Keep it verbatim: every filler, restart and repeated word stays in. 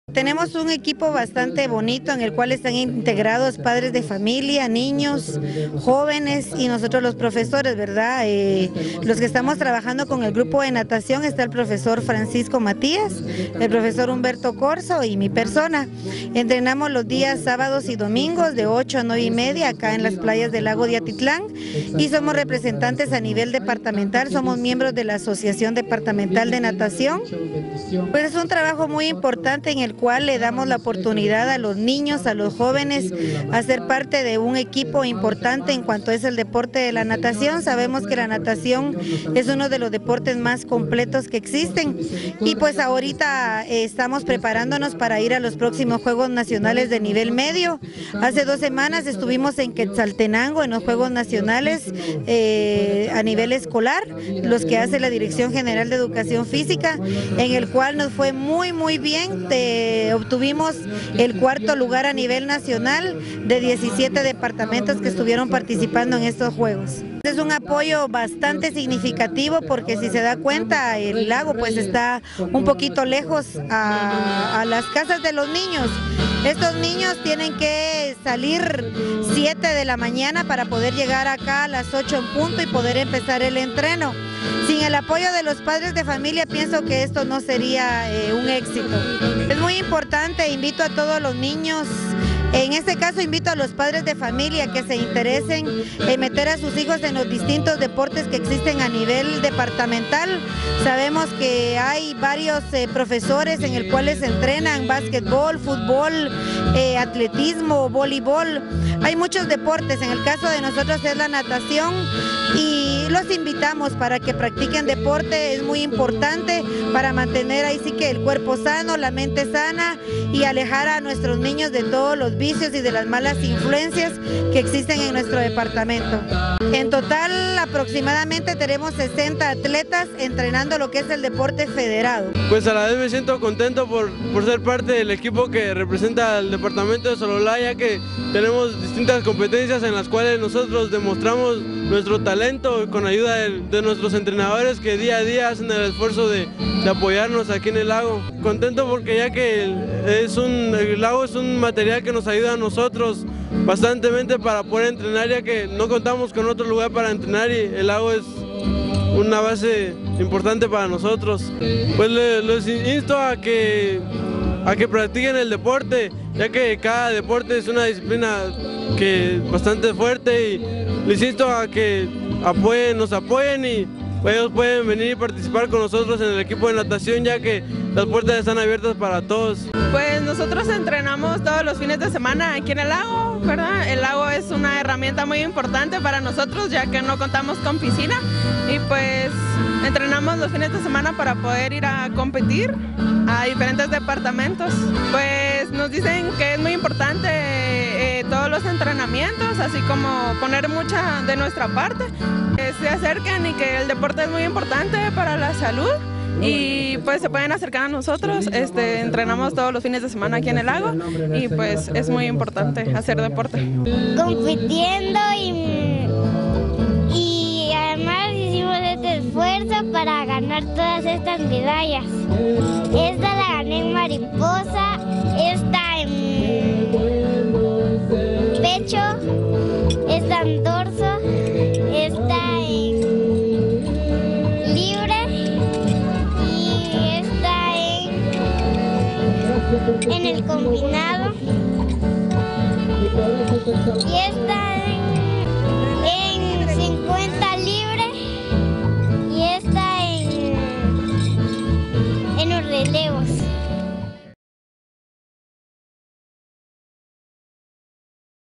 Tenemos un equipo bastante bonito en el cual están integrados padres de familia, niños, jóvenes y nosotros los profesores, ¿verdad? Eh, los que estamos trabajando con el grupo de natación está el profesor Francisco Matías, el profesor Humberto Corso y mi persona. Entrenamos los días sábados y domingos de ocho a nueve y media acá en las playas del lago de Atitlán y somos representantes a nivel departamental, somos miembros de la Asociación Departamental de Natación. Pues es un trabajo muy importante en el cual le damos la oportunidad a los niños, a los jóvenes, a ser parte de un equipo importante en cuanto es el deporte de la natación. Sabemos que la natación es uno de los deportes más completos que existen y pues ahorita eh, estamos preparándonos para ir a los próximos Juegos Nacionales de nivel medio. Hace dos semanas estuvimos en Quetzaltenango en los Juegos Nacionales eh, a nivel escolar, los que hace la Dirección General de Educación Física, en el cual nos fue muy muy bien. Eh, obtuvimos el cuarto lugar a nivel nacional de diecisiete departamentos que estuvieron participando en estos juegos. Es un apoyo bastante significativo porque si se da cuenta el lago pues está un poquito lejos a, a las casas de los niños. Estos niños tienen que salir siete de la mañana para poder llegar acá a las ocho en punto y poder empezar el entreno. Sin el apoyo de los padres de familia pienso que esto no sería eh, un éxito. Es muy importante, invito a todos los niños, en este caso invito a los padres de familia que se interesen en meter a sus hijos en los distintos deportes que existen a nivel departamental. Sabemos que hay varios eh, profesores en el cuales se entrenan básquetbol, fútbol, eh, atletismo, voleibol. Hay muchos deportes, en el caso de nosotros es la natación y los invitamos para que practiquen deporte, es muy importante para mantener ahí sí que el cuerpo sano, la mente sana y alejar a nuestros niños de todos los vicios y de las malas influencias que existen en nuestro departamento. En total aproximadamente tenemos sesenta atletas entrenando lo que es el deporte federado. Pues a la vez me siento contento por, por ser parte del equipo que representa al departamento de Sololá, ya que tenemos distintas competencias en las cuales nosotros demostramos nuestro talento con ayuda de, de nuestros entrenadores que día a día hacen el esfuerzo de, de apoyarnos aquí en el lago. Contento porque ya que el, es un, el lago es un material que nos ayuda a nosotros bastantemente para poder entrenar, ya que no contamos con otro lugar para entrenar y el lago es una base importante para nosotros. Pues les, les insto a que, a que practiquen el deporte, ya que cada deporte es una disciplina que es bastante fuerte y les insto a que apoyen, nos apoyen y ellos pueden venir y participar con nosotros en el equipo de natación, ya que las puertas están abiertas para todos. Pues nosotros entrenamos todos los fines de semana aquí en el lago, ¿verdad? El lago es una herramienta muy importante para nosotros, ya que no contamos con piscina y pues entrenamos los fines de semana para poder ir a competir a diferentes departamentos. Pues nos dicen que es muy importante eh, todos los entrenamientos, así como poner mucha de nuestra parte, que se acerquen y que el deporte es muy importante para la salud y pues se pueden acercar a nosotros. Este, entrenamos todos los fines de semana aquí en el lago y pues es muy importante hacer deporte. Compitiendo y, y además hicimos este esfuerzo para ganar todas estas medallas. Esta la gané en mariposa, esta en pecho, esta en dorso, esta en libre y esta en, en el combinado y esta en